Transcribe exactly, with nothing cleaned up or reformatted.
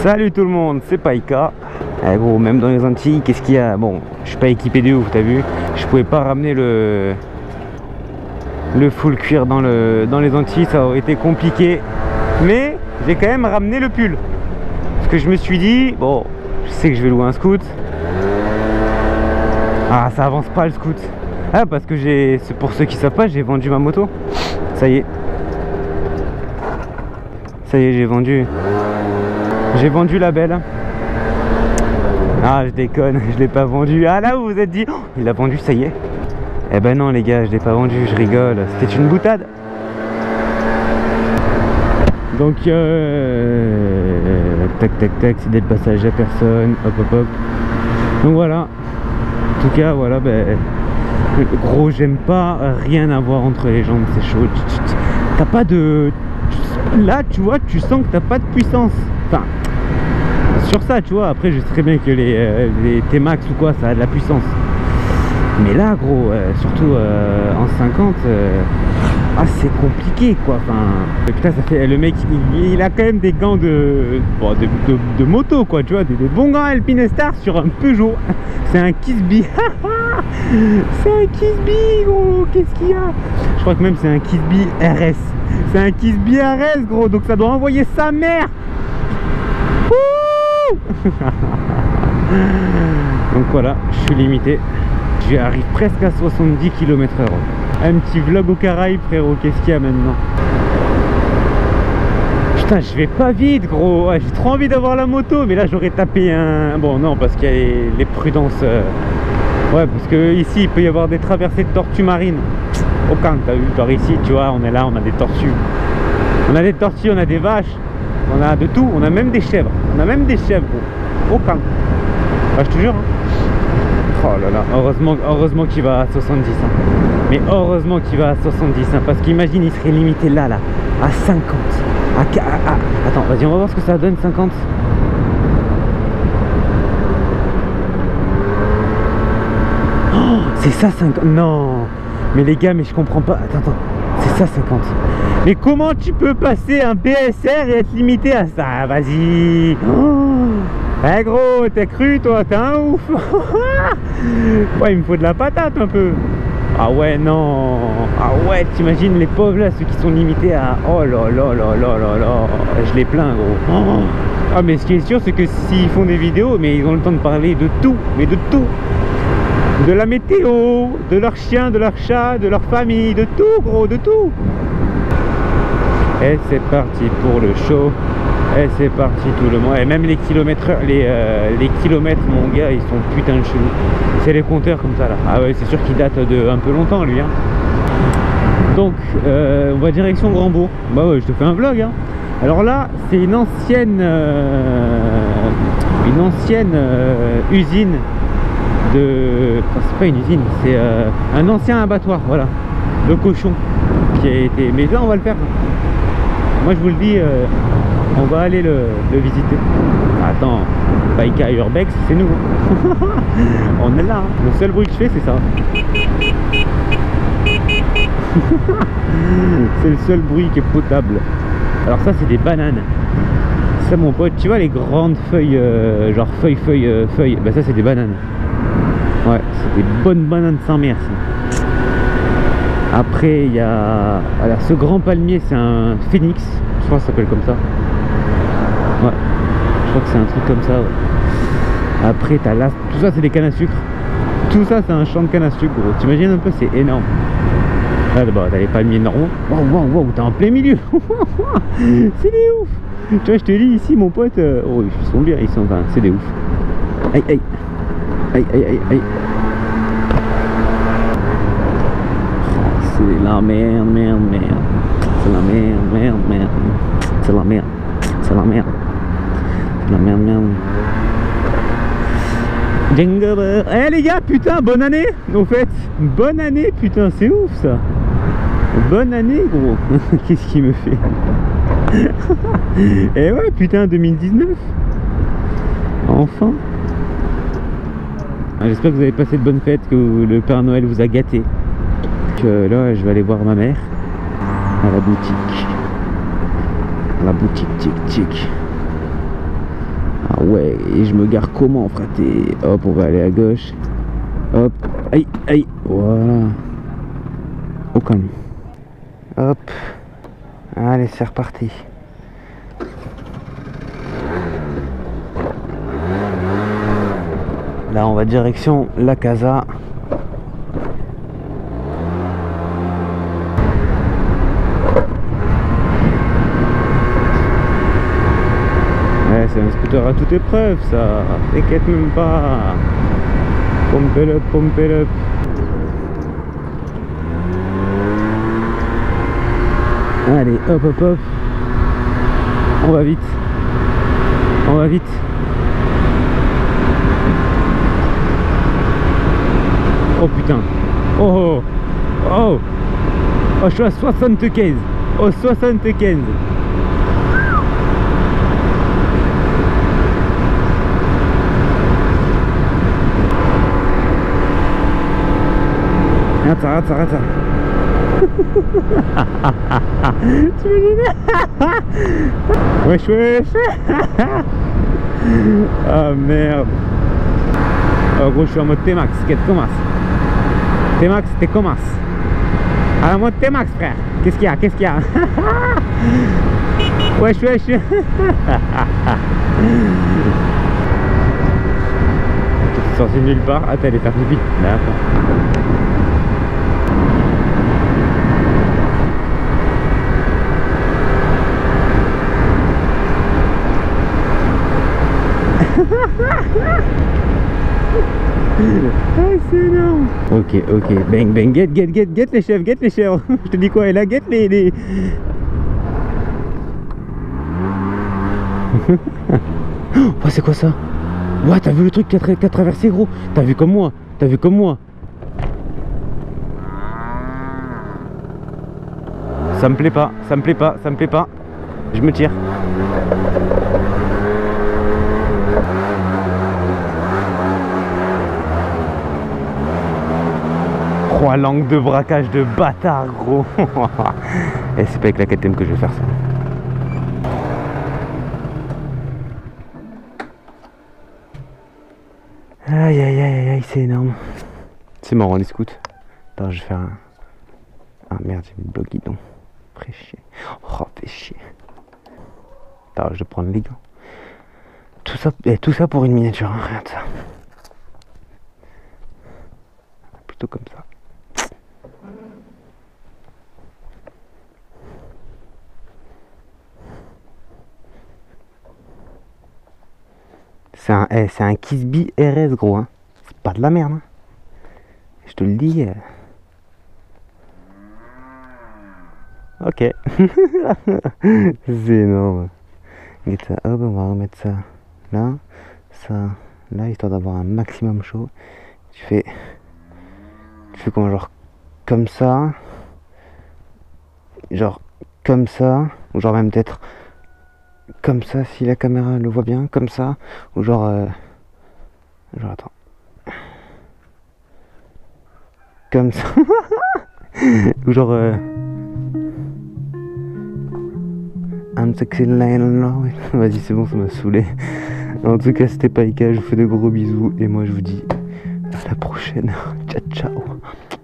Salut tout le monde, c'est Paika. Eh gros, même dans les Antilles, qu'est-ce qu'il y a? Bon, je suis pas équipé de ouf, t'as vu? Je pouvais pas ramener le le full cuir dans le dans les Antilles, ça aurait été compliqué. Mais j'ai quand même ramené le pull. Parce que je me suis dit, bon, je sais que je vais louer un scoot. Ah, ça avance pas le scoot. Ah, parce que j'ai, c'est pour ceux qui savent pas, j'ai vendu ma moto. Ça y est. Ça y est, j'ai vendu. J'ai vendu la belle. Ah, je déconne, je l'ai pas vendu. Ah, là où vous vous êtes dit, oh, il l'a vendu, ça y est. Eh ben non les gars, je l'ai pas vendu, je rigole. C'était une boutade. Donc euh, tac tac tac, c'est le passage à personne. Hop hop hop. Donc voilà. En tout cas voilà, ben gros, j'aime pas rien avoir entre les jambes, c'est chaud. T'as pas de... Là tu vois, tu sens que t'as pas de puissance. Enfin, sur ça tu vois, après je sais très bien que les, euh, les T-Max ou quoi, ça a de la puissance. Mais là gros, euh, surtout euh, en cinquante, euh, ah c'est compliqué quoi. Enfin, putain, ça fait, le mec il, il a quand même des gants de, bon, de, de, de moto quoi, tu vois, des, des bons gants Alpinestar sur un Peugeot. C'est un Kisby. C'est un Kisby gros, qu'est-ce qu'il y a? Je crois que même c'est un Kisby R S. C'est un Kisby R S gros, donc ça doit envoyer sa mère. Donc voilà, je suis limité. J'arrive presque à soixante-dix kilomètres heure. Un petit vlog aux Caraïbes frérot, qu'est-ce qu'il y a maintenant? Putain, je vais pas vite gros, ouais, j'ai trop envie d'avoir la moto, mais là j'aurais tapé un... Bon non, parce qu'il y a les, les prudences. euh... Ouais, parce que ici il peut y avoir des traversées de tortues marines. Aucun, t'as vu, genre ici tu vois, on est là, on a des tortues. On a des tortues, on a des vaches, on a de tout, on a même des chèvres. On a même des chèvres gros. Aucun. Ah, je te jure hein. Oh là là, heureusement, heureusement qu'il va à soixante-dix hein. Mais heureusement qu'il va à soixante-dix hein, parce qu'imagine il serait limité là là à cinquante à, à, à... Attends, vas-y, on va voir ce que ça donne cinquante. Oh, c'est ça cinquante. Non mais les gars, mais je comprends pas. Attends, attends, c'est ça cinquante. Mais comment tu peux passer un B S R et être limité à ça? Vas-y. Oh. Eh gros, t'as cru toi, t'es un ouf. Ouais, il me faut de la patate un peu. Ah ouais, non. Ah ouais, t'imagines les pauvres là, ceux qui sont limités à... Oh là là là là là là. Je les plains gros. Oh. Ah mais ce qui est sûr, c'est que s'ils font des vidéos, mais ils ont le temps de parler de tout, mais de tout. De la météo, de leurs chiens, de leurs chats, de leur famille, de tout gros, de tout. Et c'est parti pour le show. Et c'est parti tout le monde. Et même les kilomètres, les, euh, les kilomètres, mon gars, ils sont putain de chelous. C'est les compteurs comme ça là. Ah ouais, c'est sûr qu'il date de un peu longtemps lui hein. Donc euh, on va direction Grand-Bourg. Bah ouais, je te fais un vlog hein. Alors là, c'est une ancienne euh, une ancienne euh, usine de... Enfin, c'est pas une usine, c'est euh, un ancien abattoir, voilà, de cochons qui a été... Mais là on va le faire. Moi je vous le dis, euh, on va aller le, le visiter. Attends, Paika Urbex, c'est nous. On est là. Hein. Le seul bruit que je fais, c'est ça. C'est le seul bruit qui est potable. Alors ça, c'est des bananes. Ça, mon pote, tu vois les grandes feuilles, euh, genre feuilles, feuilles, euh, feuilles. Bah ça, c'est des bananes. Ouais, c'est des bonnes bananes sans mère. Ça. Après, il y a... Alors, ce grand palmier, c'est un phénix. Je crois que ça s'appelle comme ça. Ouais, je crois que c'est un truc comme ça. Ouais. Après, t'as là... Tout ça, c'est des cannes à sucre. Tout ça, c'est un champ de canne à sucre, gros. T'imagines un peu, c'est énorme. Là, d'abord, t'as les palmiers normaux. Waouh, waouh, waouh, t'es en plein milieu. C'est des ouf. Tu vois, je te dis, ici, mon pote... Euh... Oh, ils sont bien, ils sont... Enfin, c'est des ouf. Aïe, aïe. Aïe, aïe, aïe, aïe. C'est la merde, merde, merde. C'est la merde, merde, merde. C'est la merde. C'est la merde. C'est la merde, merde. Jingle bell. Eh les gars, putain, bonne année. Au fait, bonne année, putain, c'est ouf ça. Bonne année, gros. Qu'est-ce qu'il me fait? Eh ouais, putain, deux mille dix-neuf. Enfin. J'espère que vous avez passé de bonnes fêtes, que le Père Noël vous a gâté. Que là, je vais aller voir ma mère à la boutique. À la boutique, tic, tic. ouais, et je me gare comment, fraté? Hop, on va aller à gauche. Hop, aïe, aïe, voilà. Au calme. Hop. Allez, c'est reparti. Là, on va direction la casa. Ouais, c'est un scooter à toute épreuve, ça. T'inquiète même pas. Pump it up, pump it up. Allez, hop, hop, hop. On va vite. On va vite. Oh putain. Oh, oh, oh. Oh, je suis à soixante-quinze. Oh, soixante-quinze. Attends, attends, attends. Tu m'imagines? Wesh, wesh. Ah merde. Oh gros, je suis en mode T-Max, qu'est-ce que commence? T-Max, t'es commence. Ah, en mode T-Max, frère. Qu'est-ce qu'il y a? Qu'est-ce qu'il y a? Wesh, wesh. Tu t'es sorti nulle part. Ah, t'es allé faire pipi. D'accord. Ah, c'est énorme. Ok, ok, bang, bang, get, get, get, get les chèvres, get les chèvres. Je te dis quoi, et là, get les... les... Oh, c'est quoi ça? Ouais, t'as vu le truc qui a, tra qui a traversé, gros? T'as vu comme moi? T'as vu comme moi? Ça me plaît pas, ça me plaît pas, ça me plaît pas. Je me tire. Oh, l'angle de braquage de bâtard, gros. Et c'est pas avec la K T M que je vais faire ça. Aïe aïe aïe aïe, c'est énorme. C'est marrant les scouts. Attends, je vais faire un... Ah merde, j'ai mis le bloc guidon. Fais chier. Oh, fais chier. Attends, je vais prendre les gants. Tout ça, et tout ça pour une miniature, hein, regarde ça. Plutôt comme ça. C'est un, eh, c'est un Kisby R S, gros, hein. C'est pas de la merde, hein. Je te le dis. Euh... Ok. C'est énorme. Regarde ça, hop, on va remettre ça là, ça là, histoire d'avoir un maximum chaud. Tu fais, tu fais comment, genre comme ça, genre comme ça, ou genre même peut-être comme ça si la caméra le voit bien, comme ça, ou genre, euh, genre attends, comme ça, ou genre. Euh, I'm sexy line. Vas-y, c'est bon, ça m'a saoulé. En tout cas, c'était Paika, je vous fais de gros bisous et moi je vous dis à la prochaine. Ciao, ciao.